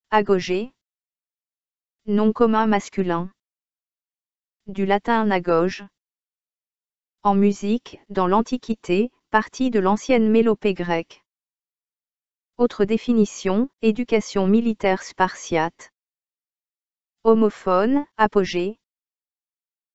Agogé. Nom commun masculin. Du latin nagoge. En musique, dans l'Antiquité, partie de l'ancienne mélopée grecque. Autre définition, éducation militaire spartiate. Homophone, apogée.